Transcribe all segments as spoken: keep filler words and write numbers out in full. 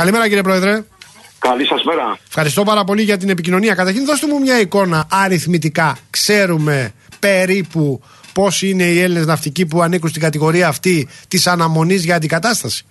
Καλημέρα κύριε Πρόεδρε. Καλή σας μέρα. Ευχαριστώ πάρα πολύ για την επικοινωνία. Καταρχήν δώστε μου μια εικόνα αριθμητικά. Ξέρουμε περίπου πόσοι είναι οι Έλληνες ναυτικοί που ανήκουν στην κατηγορία αυτή της αναμονής για αντικατάσταση.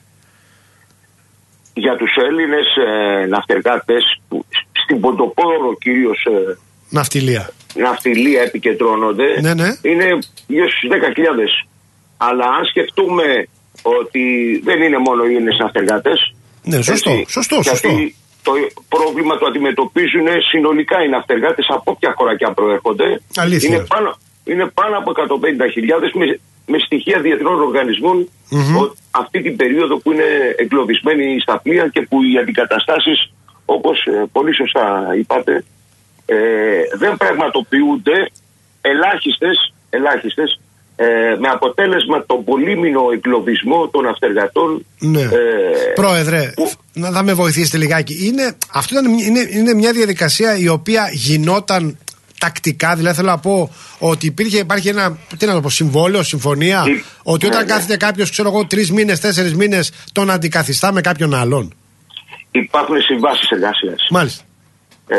Για τους Έλληνες ε, ναυτεργάτες που στην ποντοπόρο κυρίως ε, ναυτιλία. ναυτιλία επικεντρώνονται, ναι, ναι. είναι γύρω στους δέκα χιλιάδες. Αλλά αν σκεφτούμε ότι δεν είναι μόνο οι Έλληνες ναυτεργάτες. Ναι, σωστό, έτσι, σωστό, σωστό. Γιατί το πρόβλημα το αντιμετωπίζουν συνολικά οι ναυτεργάτες από όποια χώρα και αν προέρχονται. Αλήθεια. Είναι πάνω, είναι πάνω από εκατόν πενήντα χιλιάδες με, με στοιχεία διεθνών οργανισμών mm-hmm. ο, αυτή την περίοδο που είναι εγκλωβισμένοι στα πλοία και που οι αντικαταστάσεις, όπως ε, πολύ σωστά είπατε, ε, δεν πραγματοποιούνται, ελάχιστες, ελάχιστες Ε, με αποτέλεσμα τον πολύμηνο εγκλωβισμό των ναυτεργατών. Ναι. Ε, Πρόεδρε, που... να θα με βοηθήσετε λιγάκι. Είναι, αυτό ήταν, είναι, είναι μια διαδικασία η οποία γινόταν τακτικά, δηλαδή θέλω να πω ότι υπήρχε, υπάρχει ένα, τι να το πω, συμβόλαιο, συμφωνία, η... ότι όταν ναι, κάθεται ναι. κάποιος, ξέρω εγώ, τρεις μήνες, τέσσερις μήνες, τον αντικαθιστά με κάποιον άλλον. Υπάρχουν συμβάσεις εργασίας. Μάλιστα. Ε,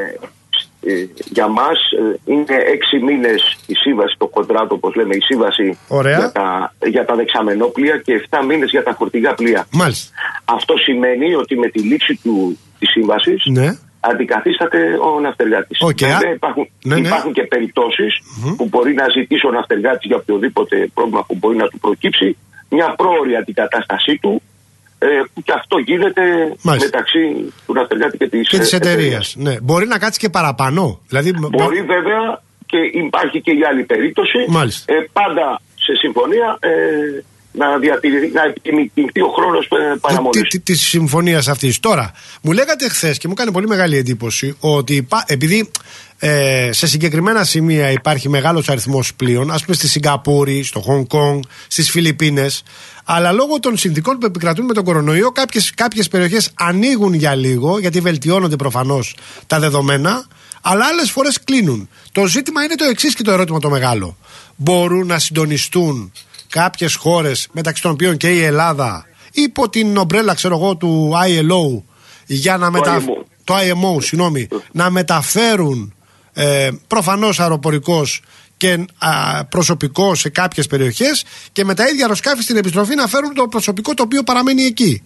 Ε, για μας ε, είναι έξι μήνες η σύμβαση, το κοντράτο όπως λέμε, η σύμβαση για τα, για τα δεξαμενόπλοια και εφτά μήνες για τα φορτηγά πλοία. Μάλιστα. Αυτό σημαίνει ότι με τη λήξη του, της σύμβασης ναι. αντικαθίσταται ο ναυτεργάτης. Okay. Βέβαια, υπάρχουν, ναι, ναι. υπάρχουν και περιπτώσεις mm-hmm. που μπορεί να ζητήσει ο ναυτεργάτης για οποιοδήποτε πρόβλημα που μπορεί να του προκύψει μια πρόωρη αντικατάστασή του, που και αυτό γίνεται Μάλιστα. μεταξύ του ναυτεργάτη και της, και της εταιρείας. Ναι. Μπορεί να κάτσει και παραπάνω. Δηλαδή... Μπορεί βέβαια και υπάρχει και η άλλη περίπτωση. Ε, πάντα σε συμφωνία ε, να, διατηρηθεί, να επιτιμηθεί ο χρόνος παραμονής. Τη, τη, της συμφωνίας αυτής. Τώρα, μου λέγατε χθες και μου κάνει πολύ μεγάλη εντύπωση ότι επειδή ε, σε συγκεκριμένα σημεία υπάρχει μεγάλος αριθμός πλοίων, ας πούμε στη Σιγκαπούρη, στο Χονγκ Κονγκ, στις Φιλιππίνες, αλλά λόγω των συνθηκών που επικρατούν με τον κορονοϊό, κάποιες, κάποιες περιοχές ανοίγουν για λίγο, γιατί βελτιώνονται προφανώς τα δεδομένα, αλλά άλλες φορές κλείνουν. Το ζήτημα είναι το εξής και το ερώτημα το μεγάλο. Μπορούν να συντονιστούν κάποιες χώρες, μεταξύ των οποίων και η Ελλάδα, υπό την ομπρέλα, ξέρω εγώ, του άι ελ ο, για να μετα... το άι εμ ο, συγγνώμη, να μεταφέρουν ε, προφανώς αεροπορικός και α, προσωπικό σε κάποιες περιοχές και με τα ίδια αεροσκάφη στην επιστροφή να φέρουν το προσωπικό το οποίο παραμένει εκεί.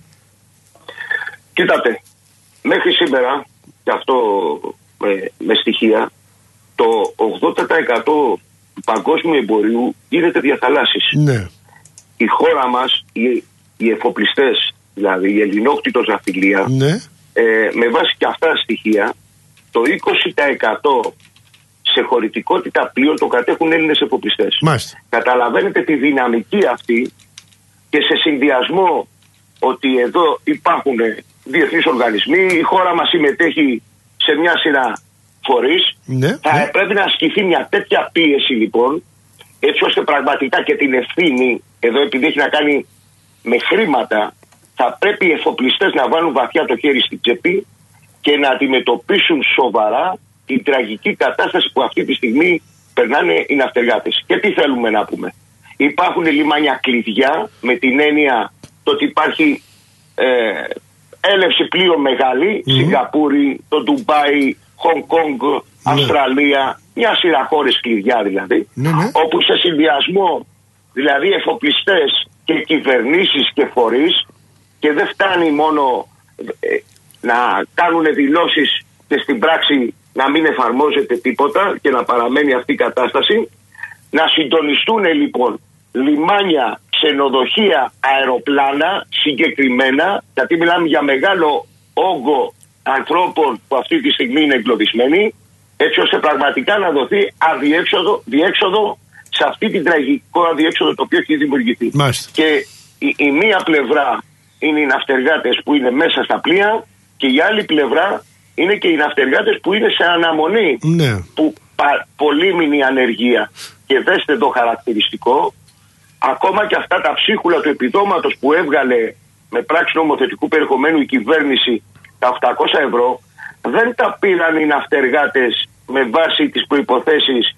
Κοίτατε, μέχρι σήμερα, και αυτό με, με στοιχεία, το ογδόντα τοις εκατό του παγκόσμιου εμπορίου γίνεται διαθαλάσσης. Ναι. Η χώρα μας, οι, οι εφοπλιστές, δηλαδή η ελληνόκτητος ναυτιλία, ναι. ε, με βάση και αυτά τα στοιχεία, το είκοσι τοις εκατό σε χωρητικότητα πλοίων το κατέχουν Έλληνες εφοπλιστές. Μάλιστα. Καταλαβαίνετε τη δυναμική αυτή και σε συνδυασμό ότι εδώ υπάρχουν διεθνείς οργανισμοί, η χώρα μας συμμετέχει σε μια σειρά φορείς, ναι, θα ναι. πρέπει να ασκηθεί μια τέτοια πίεση λοιπόν, έτσι ώστε πραγματικά και την ευθύνη, εδώ επειδή έχει να κάνει με χρήματα, θα πρέπει οι εφοπλιστές να βάλουν βαθιά το χέρι στην τσέπη και να αντιμετωπίσουν σοβαρά την τραγική κατάσταση που αυτή τη στιγμή περνάνε οι ναυτεργάτες. Και τι θέλουμε να πούμε. Υπάρχουν λιμάνια κλειδιά με την έννοια το ότι υπάρχει ε, έλευση πλοίων μεγάλη, mm-hmm. Σιγκαπούρη, το Ντουμπάι, Χονγκ Κονγκ, mm-hmm. Αυστραλία, μια σειρά χώρες κλειδιά δηλαδή, mm-hmm. όπου σε συνδυασμό δηλαδή εφοπλιστές και κυβερνήσεις και φορείς, και δεν φτάνει μόνο ε, να κάνουν δηλώσεις και στην πράξη να μην εφαρμόζεται τίποτα και να παραμένει αυτή η κατάσταση, να συντονιστούν λοιπόν λιμάνια, ξενοδοχεία, αεροπλάνα συγκεκριμένα, γιατί μιλάμε για μεγάλο όγκο ανθρώπων που αυτή τη στιγμή είναι εγκλωβισμένοι, έτσι ώστε πραγματικά να δοθεί αδιέξοδο, διέξοδο σε αυτή την τραγικό αδιέξοδο το οποίο έχει δημιουργηθεί. Μάλιστα. Και η, η μία πλευρά είναι οι ναυτεργάτες που είναι μέσα στα πλοία και η άλλη πλευρά είναι και οι ναυτεργάτες που είναι σε αναμονή, ναι. που πα, πολύμηνη ανεργία. Και δέστε το χαρακτηριστικό, ακόμα και αυτά τα ψίχουλα του επιδόματος που έβγαλε με πράξη νομοθετικού περιεχομένου η κυβέρνηση, τα οκτακόσια ευρώ, δεν τα πήραν οι ναυτεργάτες με βάση τις προϋποθέσεις,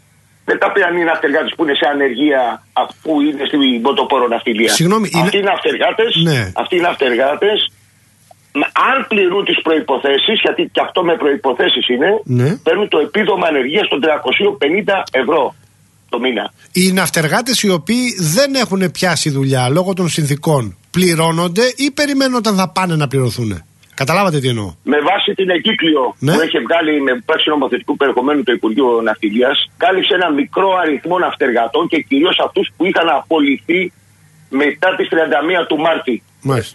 δεν τα πήραν οι ναυτεργάτες που είναι σε ανεργία, που είναι στην πρωτοπόρο ναυτιλία. Συγγνώμη, αυτοί οι ναυτεργάτες, ναι. αυτοί οι ναυτεργάτες αν πληρούν τις προϋποθέσεις, γιατί και αυτό με προϋποθέσεις είναι, ναι. παίρνουν το επίδομα ανεργίας των τριακόσια πενήντα ευρώ το μήνα. Οι ναυτεργάτες οι οποίοι δεν έχουν πιάσει δουλειά λόγω των συνθήκων πληρώνονται ή περιμένουν όταν θα πάνε να πληρωθούν? Καταλάβατε τι εννοώ? Με βάση την εγκύκλιο, ναι, που έχει βγάλει με πράξη νομοθετικού περιεχομένου το Υπουργείο Ναυτιλίας, κάλυψε ένα μικρό αριθμό ναυτεργατών και κυρίως αυτούς που είχαν απολυθεί μετά τις τριάντα μία του Μάρτη. Μάλιστα.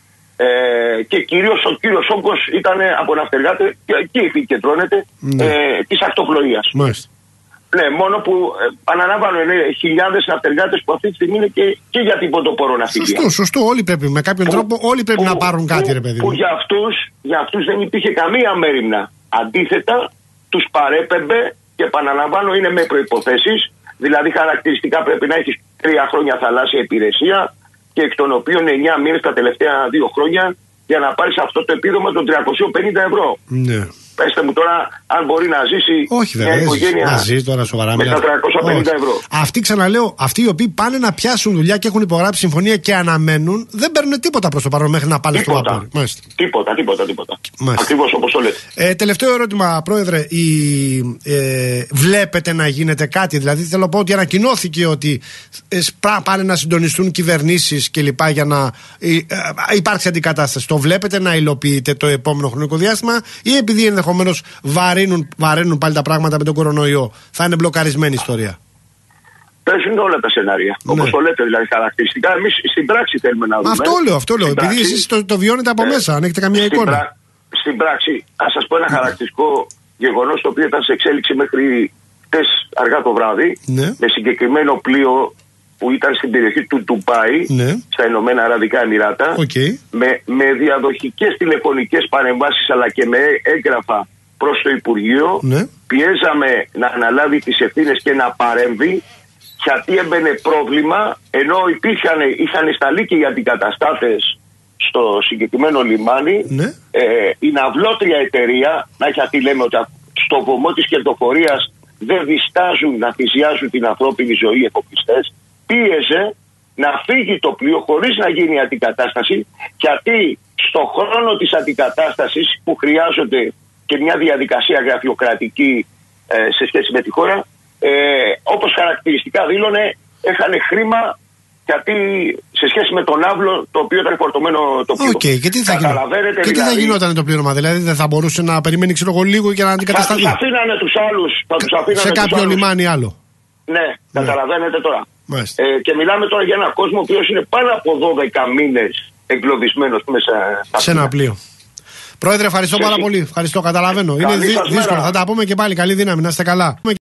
Ε, και κυρίως ο κύριος όγκος ήταν από ναυτεργάτες, και εκεί επικεντρώνεται, ναι, ε, της ακτοπλοείας. Μάλιστα. Ναι, μόνο που ε, αναλάμβανουν ε, χιλιάδες ναυτεργάτες που αυτή τη στιγμή είναι και, και για την πρωτοπόρο ναυτιλία. Σωστό, σωστό. Όλοι πρέπει, με κάποιον που, τρόπο, όλοι πρέπει που, να πάρουν κάτι, που, ρε παιδί μου. Που για αυτούς, για αυτούς δεν υπήρχε καμία μέριμνα. Αντίθετα, τους παρέπεμπε και επαναλαμβάνω είναι με προϋποθέσεις. Δηλαδή, χαρακτηριστικά πρέπει να έχεις τρία χρόνια θαλάσσια υπηρεσία και εκ των οποίων εννιά μήνες τα τελευταία δύο χρόνια για να πάρεις αυτό το επίδομα των τριακόσια πενήντα ευρώ. Ναι. Πέστε μου τώρα, αν μπορεί να ζήσει. Όχι, βέβαια, μια οικογένεια να ζήσει τώρα σοβαρά με τα τριακόσια πενήντα ευρώ. Αυτοί, ξαναλέω, αυτοί οι οποίοι πάνε να πιάσουν δουλειά και έχουν υπογράψει συμφωνία και αναμένουν, δεν παίρνουν τίποτα προς το παρόν μέχρι να πάνε στο βαπόρι. Τίποτα, τίποτα, τίποτα. Ακριβώς όπως το λέτε. Ε, τελευταίο ερώτημα, Πρόεδρε. Η, ε, βλέπετε να γίνεται κάτι? Δηλαδή, θέλω να πω ότι ανακοινώθηκε ότι ε, πάνε να συντονιστούν κυβερνήσεις κλπ. Για να ε, ε, υπάρξει αντικατάσταση. Το βλέπετε να υλοποιείτε το επόμενο χρονικό διάστημα, ή επειδή ενδεχομένως βαρύνουν, βαρύνουν πάλι τα πράγματα με τον κορονοϊό, θα είναι μπλοκαρισμένη η ιστορία? Παίζουν όλα τα σενάρια. Ναι. Όπως το λέτε, δηλαδή χαρακτηριστικά. Εμείς στην πράξη θέλουμε να δούμε. Αυτό λέω, αυτό λέω. Επειδή εσείς το, το βιώνετε από ε, μέσα, αν έχετε καμία στην εικόνα. Πρά, στην πράξη, ας σας πω ένα ναι. χαρακτηριστικό γεγονός το οποίο ήταν σε εξέλιξη μέχρι χτες αργά το βράδυ. Ναι. Με συγκεκριμένο πλοίο που ήταν στην περιοχή του Ντουμπάι, ναι. στα Ηνωμένα Αραβικά Εμιράτα, okay. με, με διαδοχικές τηλεφωνικές παρεμβάσεις αλλά και με έγγραφα προς το Υπουργείο, ναι. πιέζαμε να αναλάβει τις ευθύνες και να παρέμβει, γιατί έμπαινε πρόβλημα, ενώ υπήρχαν, είχαν σταλεί και οι αντικαταστάτες στο συγκεκριμένο λιμάνι, ναι. ε, η ναυλότρια εταιρεία, να γιατί λέμε ότι στο βωμό της κερδοφορίας δεν διστάζουν να θυσιάζουν την ανθρώπινη ζωή οι εφοπλιστές, πίεζε να φύγει το πλοίο χωρίς να γίνει αντικατάσταση, γιατί στο χρόνο της αντικατάστασης που χρειάζονται και μια διαδικασία γραφειοκρατική ε, σε σχέση με τη χώρα, ε, όπως χαρακτηριστικά δήλωνε, έχανε χρήμα, γιατί σε σχέση με τον άβλο το οποίο ήταν φορτωμένο το πλοίο. Okay. Και τι θα, γινό... και τι δηλαδή... θα γινόταν το πλήρωμα, δηλαδή δεν θα μπορούσε να περιμένει ξέρω εγώ λίγο για να αντικατασταθεί? Θα τους αφήνανε τους άλλους, θα τους αφήνανε σε κάποιο τους λιμάνι άλλο. Ναι, ναι, καταλαβαίνετε τώρα. Ε, και μιλάμε τώρα για έναν κόσμο ο οποίος είναι πάνω από δώδεκα μήνες εγκλωβισμένος μέσα σε ένα πλοίο. Πρόεδρε, ευχαριστώ πάρα πολύ. Ευχαριστώ, καταλαβαίνω. Είναι δύσκολο. Θα τα πούμε και πάλι. Καλή δύναμη, να είστε καλά.